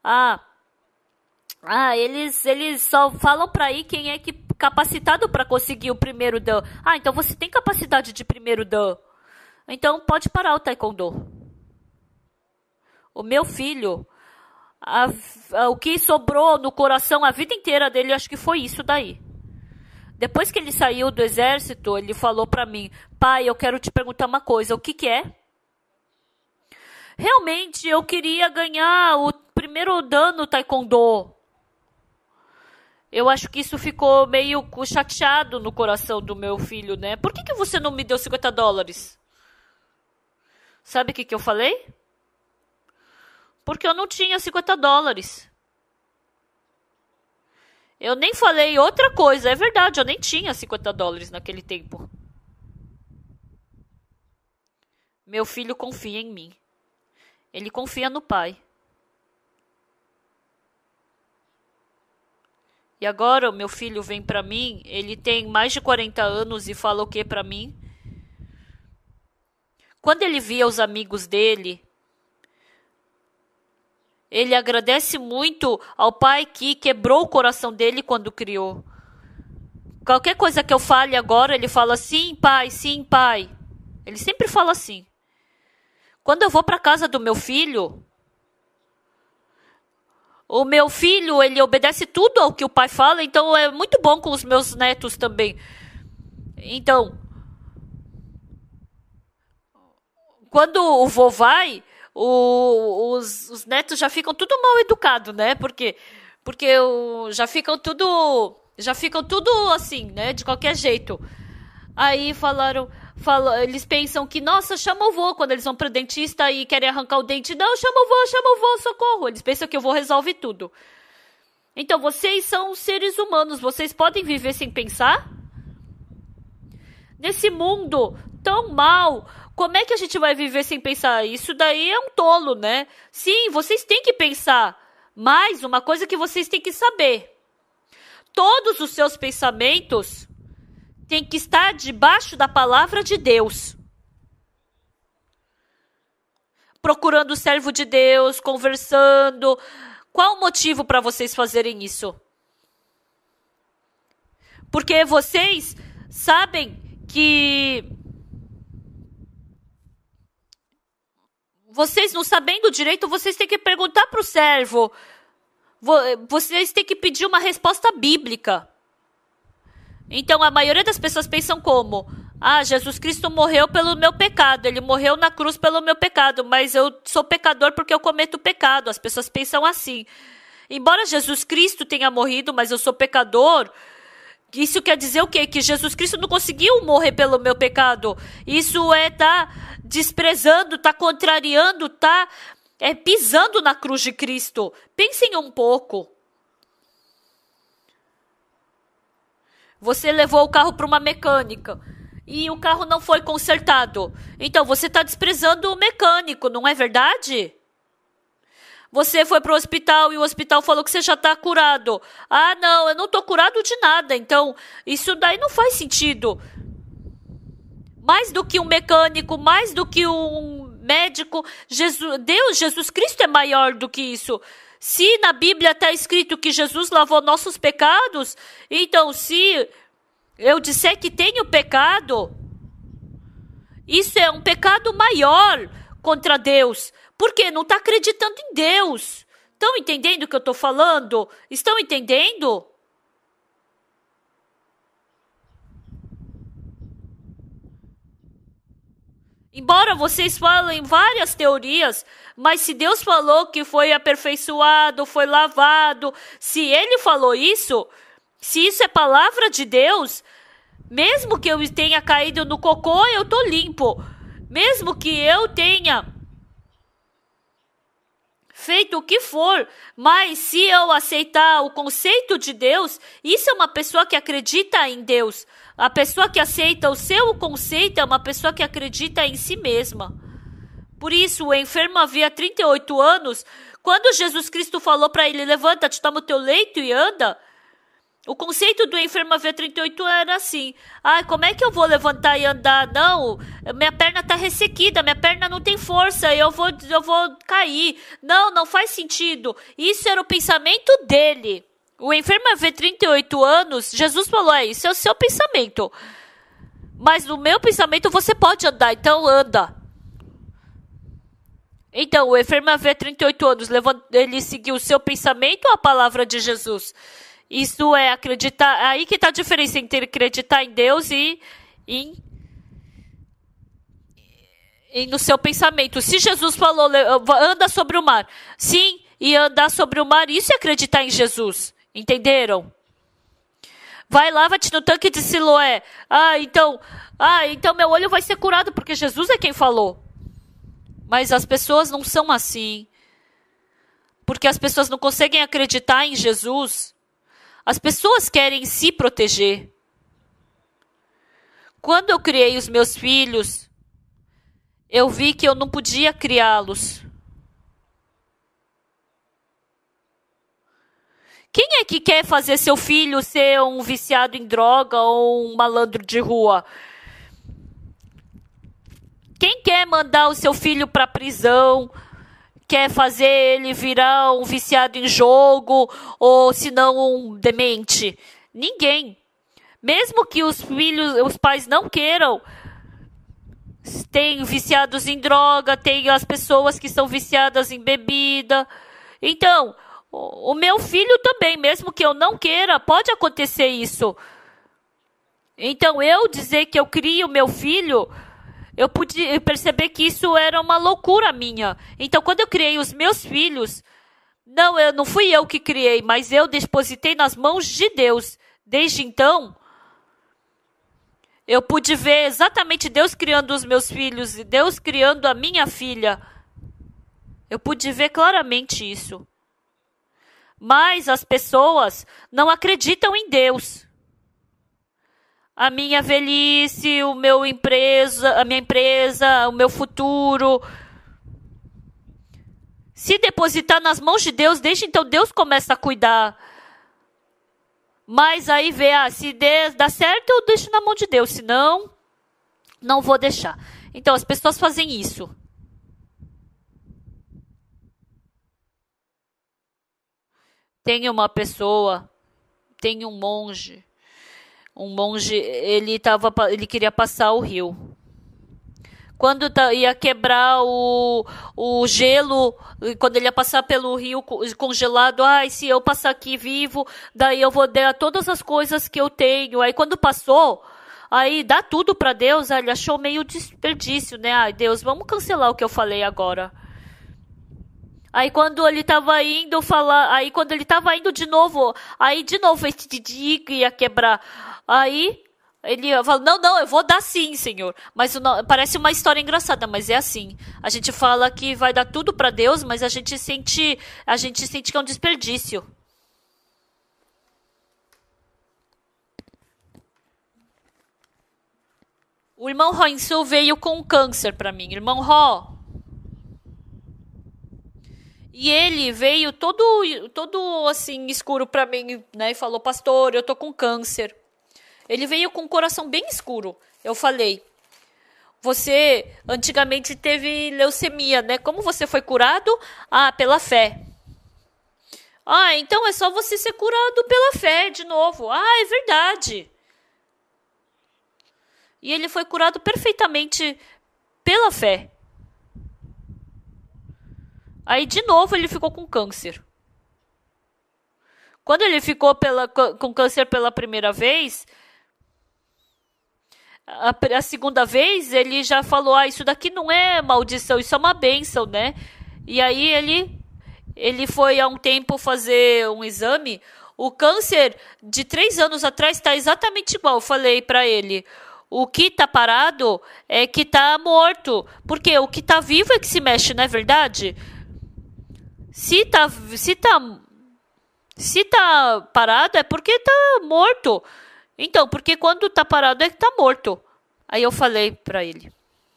Eles só falam para aí quem é que capacitado para conseguir o primeiro dan. Então você tem capacidade de primeiro dan. Então pode parar o taekwondo. O meu filho, o que sobrou no coração a vida inteira dele, acho que foi isso daí. Depois que ele saiu do exército, ele falou para mim: pai, eu quero te perguntar uma coisa, o que que é? Realmente, eu queria ganhar o primeiro dan no taekwondo. Eu acho que isso ficou meio chateado no coração do meu filho, né? Por que você não me deu $50? Sabe o que eu falei? Porque eu não tinha $50. Eu nem falei outra coisa, é verdade, eu nem tinha $50 naquele tempo. Meu filho confia em mim. Ele confia no pai. E agora o meu filho vem pra mim, ele tem mais de 40 anos e fala o que pra mim? Quando ele via os amigos dele, ele agradece muito ao pai que quebrou o coração dele quando criou. Qualquer coisa que eu fale agora, ele fala: sim, pai, sim, pai. Ele sempre fala assim. Quando eu vou para casa do meu filho, o meu filho, ele obedece tudo ao que o pai fala, então é muito bom com os meus netos também. Então, quando o vô vai, os netos já ficam tudo mal educados, né? Porque já ficam tudo assim, né? De qualquer jeito. Aí eles pensam que, nossa, chama o vô quando eles vão pro dentista e querem arrancar o dente. Não, chama o vô, socorro. Eles pensam que o vô resolve tudo. Então, vocês são seres humanos, vocês podem viver sem pensar? Nesse mundo tão mal, como é que a gente vai viver sem pensar? Isso daí é um tolo, né? Sim, vocês têm que pensar. Mas uma coisa que vocês têm que saber: todos os seus pensamentos têm que estar debaixo da palavra de Deus. Procurando o servo de Deus, conversando. Qual o motivo para vocês fazerem isso? Porque vocês sabem que vocês não sabendo direito, vocês têm que perguntar para o servo. Vocês têm que pedir uma resposta bíblica. Então, a maioria das pessoas pensam como? Jesus Cristo morreu pelo meu pecado. Ele morreu na cruz pelo meu pecado. Mas eu sou pecador porque eu cometo pecado. As pessoas pensam assim. Embora Jesus Cristo tenha morrido, mas eu sou pecador. Isso quer dizer o quê? Que Jesus Cristo não conseguiu morrer pelo meu pecado. Isso tá desprezando, tá contrariando, tá pisando na cruz de Cristo. Pensem um pouco. Você levou o carro para uma mecânica e o carro não foi consertado. Então, você está desprezando o mecânico, não é verdade? Você foi para o hospital e o hospital falou que você já está curado. Não, eu não estou curado de nada. Então, isso daí não faz sentido. Mais do que um mecânico, mais do que um médico, Jesus Cristo é maior do que isso. Se na Bíblia está escrito que Jesus lavou nossos pecados, então se eu disser que tenho pecado, isso é um pecado maior contra Deus. Porque não está acreditando em Deus. Estão entendendo o que eu estou falando? Estão entendendo? Embora vocês falem várias teorias, mas se Deus falou que foi aperfeiçoado, foi lavado, se Ele falou isso, se isso é palavra de Deus, mesmo que eu tenha caído no cocô, eu estou limpo. Mesmo que eu tenha feito o que for, mas se eu aceitar o conceito de Deus, isso é uma pessoa que acredita em Deus. A pessoa que aceita o seu conceito é uma pessoa que acredita em si mesma. Por isso, o enfermo havia 38 anos, quando Jesus Cristo falou para ele, levanta-te, toma o teu leito e anda, o conceito do enfermo havia 38 era assim, como é que eu vou levantar e andar? Não, minha perna está ressequida, minha perna não tem força, eu vou cair. Não faz sentido. Isso era o pensamento dele. O enfermo havia 38 anos, Jesus falou, isso é o seu pensamento. Mas no meu pensamento você pode andar, então anda. Então, o enfermo havia 38 anos, ele seguiu o seu pensamento ou a palavra de Jesus? Isso é acreditar, aí que está a diferença entre acreditar em Deus e no seu pensamento. Se Jesus falou, anda sobre o mar, sim, e andar sobre o mar, isso é acreditar em Jesus, entenderam? Vai, lava-te no tanque de Siloé. Então meu olho vai ser curado, porque Jesus é quem falou. Mas as pessoas não são assim, porque as pessoas não conseguem acreditar em Jesus. As pessoas querem se proteger. Quando eu criei os meus filhos, eu vi que eu não podia criá-los. Quem é que quer fazer seu filho ser um viciado em droga ou um malandro de rua? Quem quer mandar o seu filho para a prisão? Quer fazer ele virar um viciado em jogo ou se não um demente? Ninguém. Mesmo que os pais não queiram, tem viciados em droga, tem as pessoas que são viciadas em bebida. Então, o meu filho também, mesmo que eu não queira, pode acontecer isso. Então, eu dizer que eu crio meu filho, eu pude perceber que isso era uma loucura minha. Então, quando eu criei os meus filhos, não fui eu que criei, mas eu depositei nas mãos de Deus. Desde então, eu pude ver exatamente Deus criando os meus filhos e Deus criando a minha filha. Eu pude ver claramente isso. Mas as pessoas não acreditam em Deus. A minha velhice, a minha empresa, o meu futuro. Se depositar nas mãos de Deus, desde então Deus começa a cuidar. Mas aí vê, se dá certo, eu deixo na mão de Deus. Se não, não vou deixar. Então as pessoas fazem isso. Tem uma pessoa, tem um monge. Um monge, ele queria passar o rio. Quando ia quebrar o gelo, quando ele ia passar pelo rio congelado, se eu passar aqui vivo, daí eu vou dar todas as coisas que eu tenho. Aí quando passou, aí dá tudo para Deus, ele achou meio desperdício, né? Deus, vamos cancelar o que eu falei agora. Aí quando ele estava indo de novo esse ia quebrar. Aí ele fala, não, eu vou dar sim, Senhor. Mas parece uma história engraçada, mas é assim. A gente fala que vai dar tudo para Deus, mas a gente sente que é um desperdício. O irmão Roinsu veio com câncer para mim, irmão Ro. E ele veio todo assim escuro para mim, né? E falou, pastor, eu tô com câncer. Ele veio com o coração bem escuro. Eu falei, você antigamente teve leucemia, né? Como você foi curado? Pela fé. Então é só você ser curado pela fé de novo. É verdade. E ele foi curado perfeitamente pela fé. Aí de novo ele ficou com câncer. Quando ele ficou com câncer pela primeira vez, a segunda vez ele já falou, isso daqui não é maldição, isso é uma bênção, né? E aí ele foi há um tempo fazer um exame. O câncer de 3 anos atrás está exatamente igual. Eu falei para ele, o que está parado é que está morto, porque o que está vivo é que se mexe, não é verdade? Se tá parado é porque tá morto. Então, porque quando tá parado é que tá morto. Aí eu falei para ele.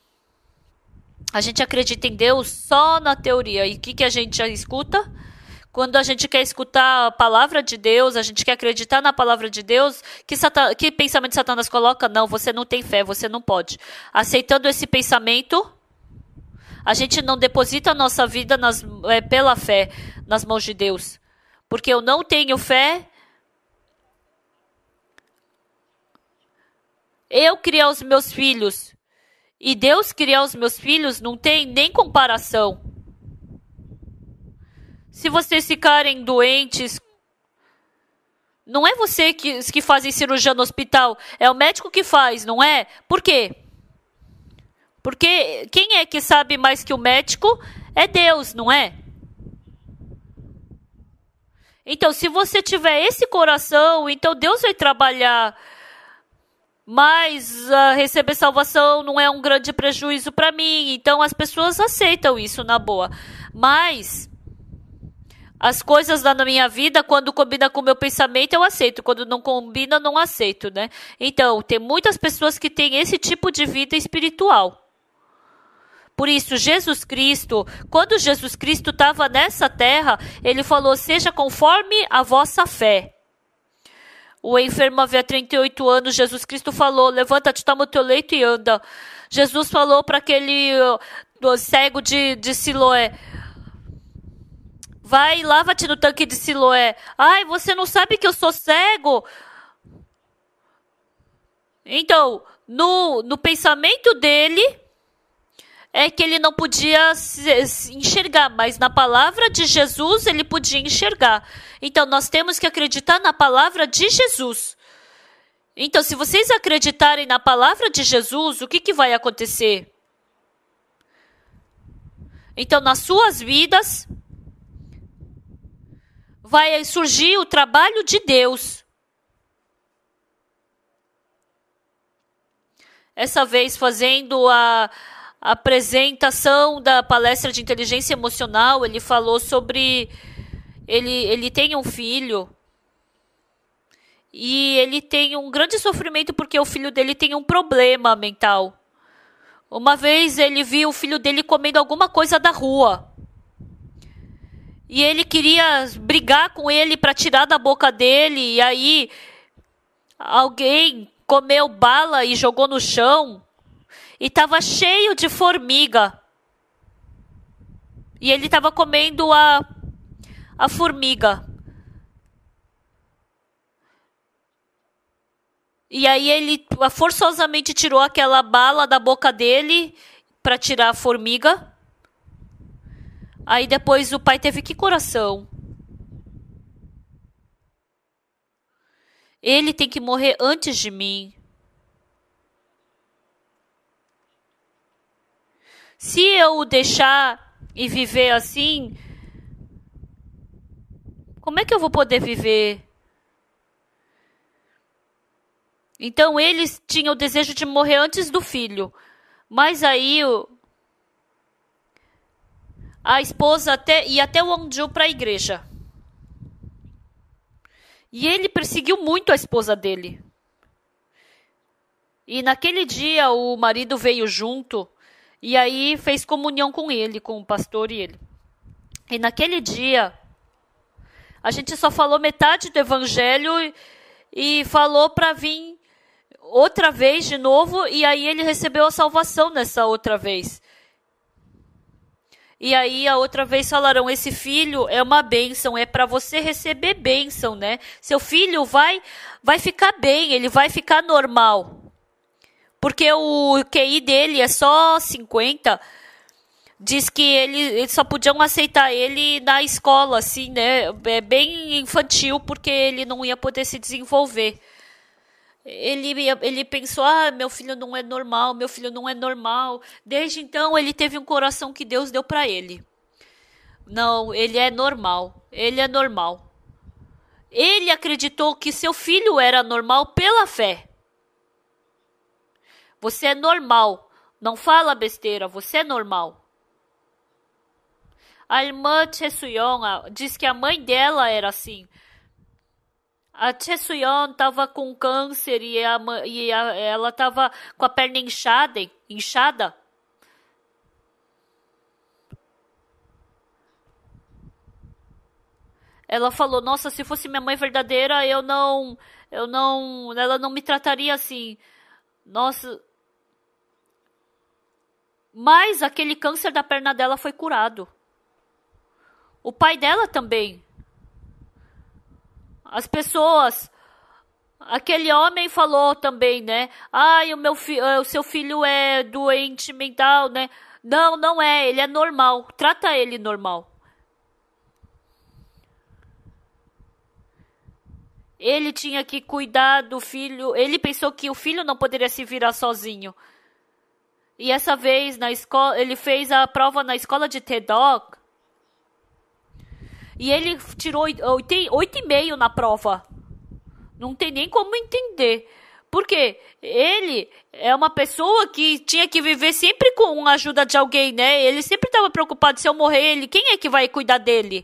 A gente acredita em Deus só na teoria. E o que a gente já escuta? Quando a gente quer escutar a palavra de Deus, a gente quer acreditar na palavra de Deus, que pensamento Satanás coloca? Não, você não tem fé, você não pode. Aceitando esse pensamento, a gente não deposita a nossa vida pela fé nas mãos de Deus. Porque eu não tenho fé. Eu criar os meus filhos e Deus criar os meus filhos não tem nem comparação. Se vocês ficarem doentes, não é você que fazem cirurgia no hospital, é o médico que faz, não é? Por quê? Porque quem é que sabe mais que o médico é Deus, não é? Então, se você tiver esse coração, então Deus vai trabalhar. Mas receber salvação não é um grande prejuízo para mim. Então, as pessoas aceitam isso na boa. Mas as coisas na minha vida, quando combina com o meu pensamento, eu aceito. Quando não combina, não aceito, né? Então, tem muitas pessoas que têm esse tipo de vida espiritual. Por isso, Jesus Cristo, quando Jesus Cristo estava nessa terra, ele falou, seja conforme a vossa fé. O enfermo havia 38 anos, Jesus Cristo falou, levanta-te, toma o teu leito e anda. Jesus falou para aquele cego de Siloé, vai, lava-te no tanque de Siloé. Ai, você não sabe que eu sou cego? Então, no pensamento dele, é que ele não podia enxergar, mas na palavra de Jesus ele podia enxergar. Então, nós temos que acreditar na palavra de Jesus. Então, se vocês acreditarem na palavra de Jesus, o que vai acontecer? Então, nas suas vidas, vai surgir o trabalho de Deus. Essa vez, fazendo a apresentação da palestra de inteligência emocional, ele falou sobre... Ele tem um filho e ele tem um grande sofrimento porque o filho dele tem um problema mental. Uma vez ele viu o filho dele comendo alguma coisa da rua. E ele queria brigar com ele para tirar da boca dele. E aí alguém comeu bala e jogou no chão. E estava cheio de formiga. E ele estava comendo a formiga. E aí ele forçosamente tirou aquela bala da boca dele para tirar a formiga. Aí depois o pai teve que coração. Ele tem que morrer antes de mim. Se eu o deixar e viver assim, como é que eu vou poder viver? Então eles tinham o desejo de morrer antes do filho. Mas aí a esposa ia até o Wonju para a igreja. E ele perseguiu muito a esposa dele. E naquele dia o marido veio junto e aí fez comunhão com ele, com o pastor e ele. E naquele dia a gente só falou metade do evangelho e falou para vir outra vez de novo, e aí ele recebeu a salvação nessa outra vez. E aí a outra vez falaram, esse filho é uma bênção, é para você receber bênção, né? Seu filho vai ficar bem, ele vai ficar normal. Porque o QI dele é só 50. Diz que eles só podiam aceitar ele na escola, assim, né? É bem infantil, porque ele não ia poder se desenvolver. Ele pensou, meu filho não é normal, meu filho não é normal. Desde então, ele teve um coração que Deus deu para ele. Não, ele é normal, ele é normal. Ele acreditou que seu filho era normal pela fé. Você é normal, não fala besteira, você é normal. A irmã Chesuyon diz que a mãe dela era assim. A Chesuyon estava com câncer e ela estava com a perna inchada. Ela falou, nossa, se fosse minha mãe verdadeira, ela não me trataria assim. Nossa. Mas aquele câncer da perna dela foi curado. O pai dela também. As pessoas, aquele homem falou também, né? Ai, o seu filho é doente mental, né? Não, não é, ele é normal. Trata ele normal. Ele tinha que cuidar do filho. Ele pensou que o filho não poderia se virar sozinho. E essa vez na escola, ele fez a prova na escola de TEDOC. E ele tirou 8,5 na prova. Não tem nem como entender. Porque ele é uma pessoa que tinha que viver sempre com a ajuda de alguém, né? Ele sempre estava preocupado, se eu morrer, quem é que vai cuidar dele?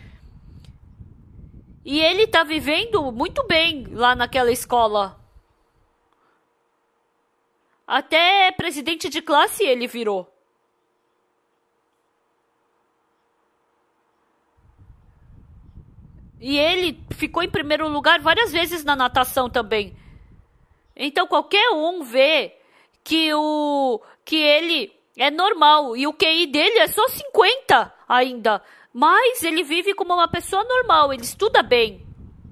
E ele está vivendo muito bem lá naquela escola. Até presidente de classe ele virou. E ele ficou em primeiro lugar várias vezes na natação também. Então qualquer um vê que ele é normal e o QI dele é só 50 ainda. Mas ele vive como uma pessoa normal, ele estuda bem.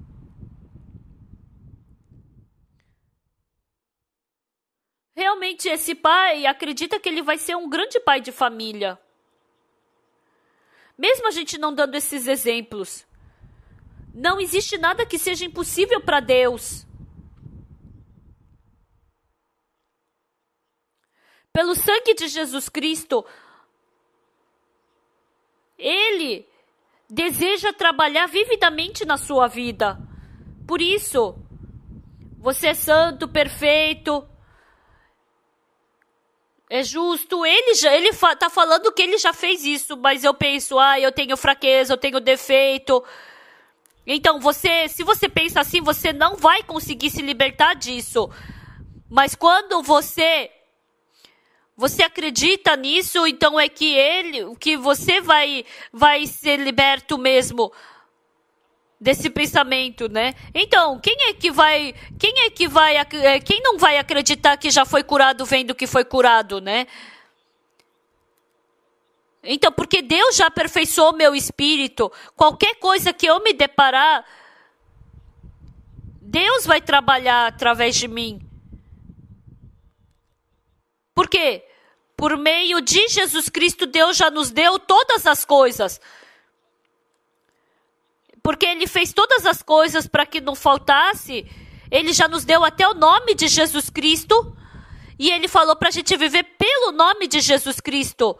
Realmente esse pai acredita que ele vai ser um grande pai de família. Mesmo a gente não dando esses exemplos. Não existe nada que seja impossível para Deus. Pelo sangue de Jesus Cristo, Ele deseja trabalhar vividamente na sua vida. Por isso, você é santo, perfeito, é justo. Ele está falando que ele já fez isso, mas eu penso, eu tenho fraqueza, eu tenho defeito. Então, se você pensa assim, você não vai conseguir se libertar disso. Mas quando você acredita nisso, então é que você vai ser liberto mesmo desse pensamento, né? Então, quem não vai acreditar que já foi curado vendo que foi curado, né? Então, porque Deus já aperfeiçoou meu espírito, qualquer coisa que eu me deparar, Deus vai trabalhar através de mim. Por quê? Por meio de Jesus Cristo, Deus já nos deu todas as coisas. Porque Ele fez todas as coisas para que não faltasse. Ele já nos deu até o nome de Jesus Cristo. E Ele falou para a gente viver pelo nome de Jesus Cristo.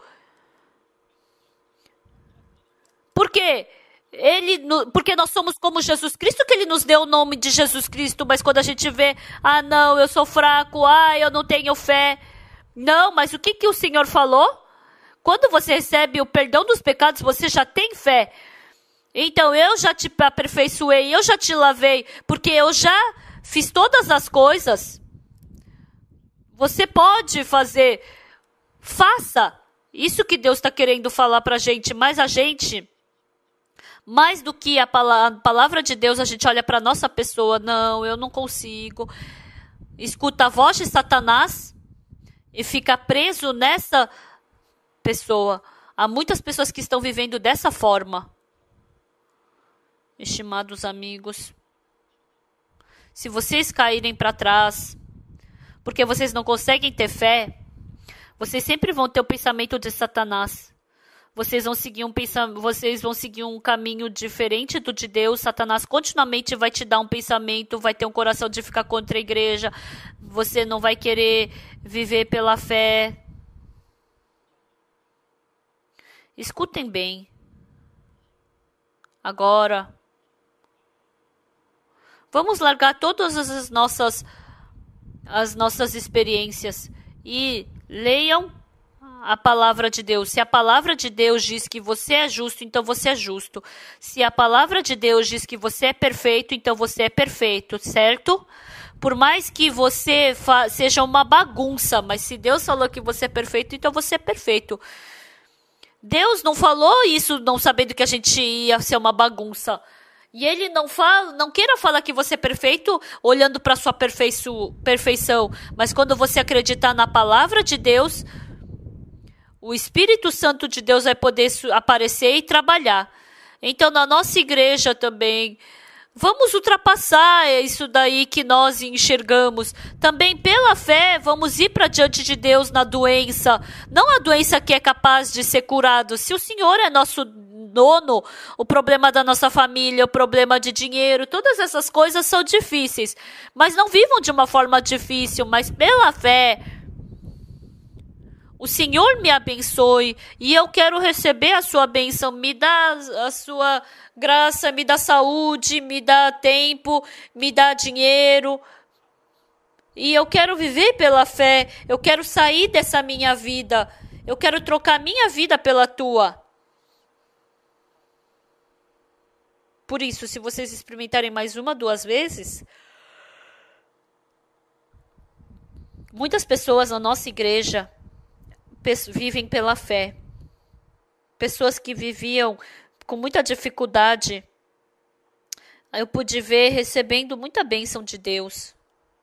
Por quê? Porque nós somos como Jesus Cristo, que Ele nos deu o nome de Jesus Cristo. Mas quando a gente vê, não, eu sou fraco, eu não tenho fé. Não, mas o que o Senhor falou? Quando você recebe o perdão dos pecados, você já tem fé. Então, eu já te aperfeiçoei, eu já te lavei, porque eu já fiz todas as coisas. Você pode fazer. Faça. Isso que Deus está querendo falar para a gente. Mas a gente, mais do que a palavra de Deus, a gente olha para a nossa pessoa. Não, eu não consigo. Escuta a voz de Satanás e fica preso nessa pessoa. Há muitas pessoas que estão vivendo dessa forma. Estimados amigos, se vocês caírem para trás, porque vocês não conseguem ter fé, vocês sempre vão ter o pensamento de Satanás. Vocês vão seguir um caminho diferente do de Deus. Satanás continuamente vai te dar um pensamento, vai ter um coração de ficar contra a igreja. Você não vai querer viver pela fé. Escutem bem. Agora, vamos largar todas as nossas experiências e leiam a palavra de Deus. Se a palavra de Deus diz que você é justo, então você é justo. Se a palavra de Deus diz que você é perfeito, então você é perfeito, certo? Por mais que você seja uma bagunça, mas se Deus falou que você é perfeito, então você é perfeito. Deus não falou isso não sabendo que a gente ia ser uma bagunça. E ele não queira falar que você é perfeito olhando para a sua perfeição. Mas quando você acreditar na palavra de Deus, o Espírito Santo de Deus vai poder aparecer e trabalhar. Então, na nossa igreja também, vamos ultrapassar isso daí que nós enxergamos. Também pela fé, vamos ir para diante de Deus na doença. Não a doença que é capaz de ser curado. Se o Senhor é nosso dono, o problema da nossa família, o problema de dinheiro, todas essas coisas são difíceis. Mas não vivam de uma forma difícil, mas pela fé. O Senhor me abençoe e eu quero receber a sua bênção. Me dá a sua graça, me dá saúde, me dá tempo, me dá dinheiro. E eu quero viver pela fé. Eu quero sair dessa minha vida. Eu quero trocar minha vida pela tua. Por isso, se vocês experimentarem mais uma, 2 vezes, muitas pessoas na nossa igreja vivem pela fé. Pessoas que viviam com muita dificuldade, eu pude ver recebendo muita bênção de Deus.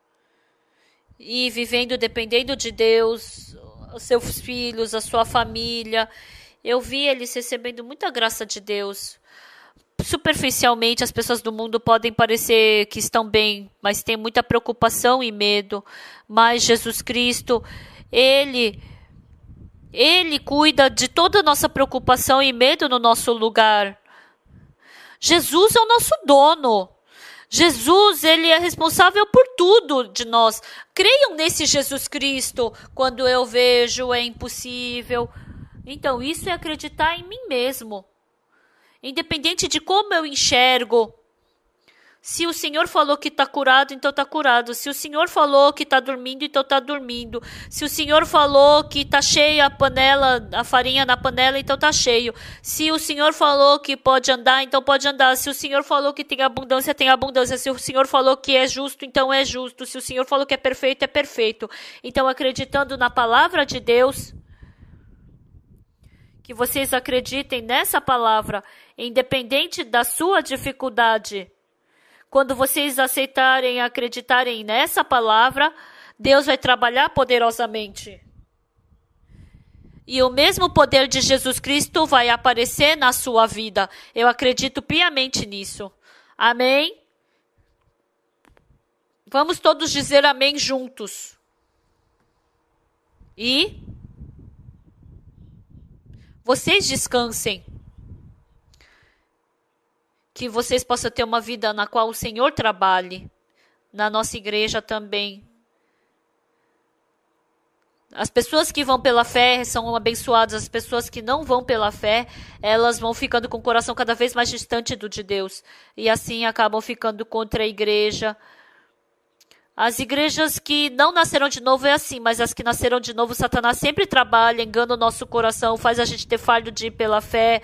E vivendo, dependendo de Deus, os seus filhos, a sua família. Eu vi eles recebendo muita graça de Deus. Superficialmente, as pessoas do mundo podem parecer que estão bem, mas tem muita preocupação e medo. Mas Jesus Cristo, Ele cuida de toda a nossa preocupação e medo no nosso lugar. Jesus é o nosso dono. Jesus, Ele é responsável por tudo de nós. Creiam nesse Jesus Cristo. Quando eu vejo, é impossível. Então, isso é acreditar em mim mesmo. Independente de como eu enxergo. Se o Senhor falou que está curado, então está curado. Se o Senhor falou que está dormindo, então está dormindo. Se o Senhor falou que está cheia a farinha na panela, então está cheio. Se o Senhor falou que pode andar, então pode andar. Se o Senhor falou que tem abundância, tem abundância. Se o Senhor falou que é justo, então é justo. Se o Senhor falou que é perfeito, é perfeito. Então, acreditando na palavra de Deus, que vocês acreditem nessa palavra, independente da sua dificuldade. Quando vocês aceitarem e acreditarem nessa palavra, Deus vai trabalhar poderosamente. E o mesmo poder de Jesus Cristo vai aparecer na sua vida. Eu acredito piamente nisso. Amém? Vamos todos dizer amém juntos. E vocês descansem. Que vocês possam ter uma vida na qual o Senhor trabalhe. Na nossa igreja também. As pessoas que vão pela fé são abençoadas. As pessoas que não vão pela fé, elas vão ficando com o coração cada vez mais distante do de Deus. E assim acabam ficando contra a igreja. As igrejas que não nasceram de novo é assim, mas as que nasceram de novo, Satanás sempre trabalha, engana o nosso coração, faz a gente ter fardo de ir pela fé.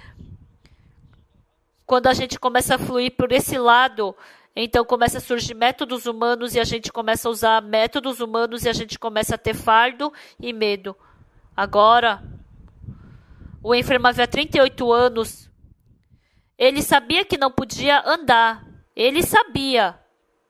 Quando a gente começa a fluir por esse lado, então começa a surgir métodos humanos e a gente começa a usar métodos humanos e a gente começa a ter fardo e medo. Agora, o enfermo havia 38 anos. Ele sabia que não podia andar. Ele sabia.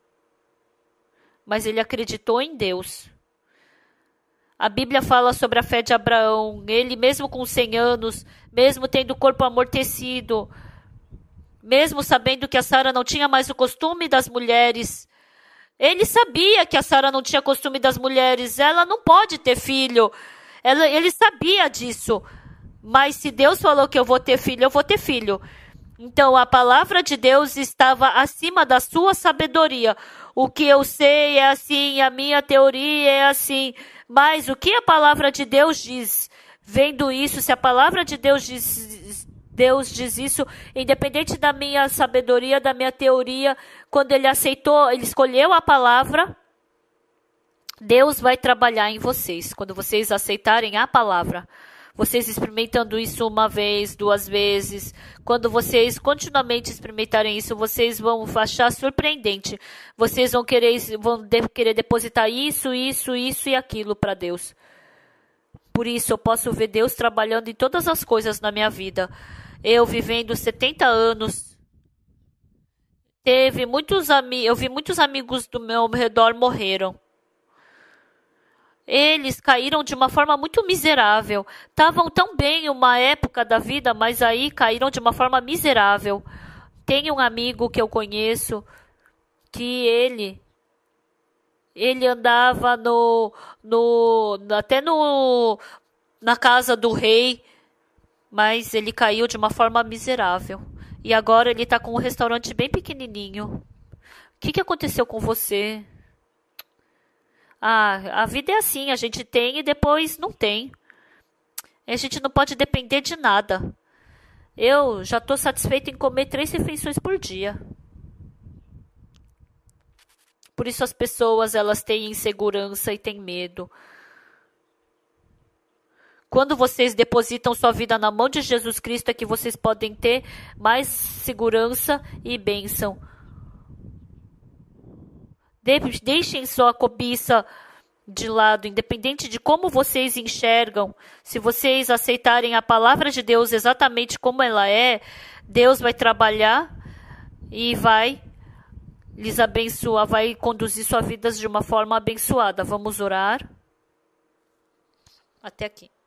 Mas ele acreditou em Deus. A Bíblia fala sobre a fé de Abraão. Ele, mesmo com 100 anos, mesmo tendo o corpo amortecido, mesmo sabendo que a Sara não tinha mais o costume das mulheres, ele sabia que a Sara não tinha costume das mulheres. Ela não pode ter filho. Ele sabia disso. Mas se Deus falou que eu vou ter filho, eu vou ter filho. Então a palavra de Deus estava acima da sua sabedoria. O que eu sei é assim, a minha teoria é assim. Mas o que a palavra de Deus diz? Vendo isso, se a palavra de Deus diz isso, independente da minha sabedoria, da minha teoria, quando ele aceitou, ele escolheu a palavra, Deus vai trabalhar em vocês quando vocês aceitarem a palavra. Vocês experimentando isso uma vez, 2 vezes. Quando vocês continuamente experimentarem isso, vocês vão achar surpreendente. Vocês vão querer depositar isso e aquilo para Deus. Por isso eu posso ver Deus trabalhando em todas as coisas na minha vida. Eu vivendo 70 anos. Eu vi muitos amigos do meu redor morreram. Eles caíram de uma forma muito miserável. Estavam tão bem em uma época da vida, mas aí caíram de uma forma miserável. Tem um amigo que eu conheço que ele andava até na casa do rei, mas ele caiu de uma forma miserável. E agora ele está com um restaurante bem pequenininho. O que aconteceu com você? A vida é assim, a gente tem e depois não tem. A gente não pode depender de nada. Eu já estou satisfeito em comer 3 refeições por dia. Por isso as pessoas, elas têm insegurança e têm medo. Quando vocês depositam sua vida na mão de Jesus Cristo, é que vocês podem ter mais segurança e bênção. Deixem sua cobiça de lado, independente de como vocês enxergam. Se vocês aceitarem a palavra de Deus exatamente como ela é, Deus vai trabalhar e vai lhes abençoar, vai conduzir suas vidas de uma forma abençoada. Vamos orar? Até aqui.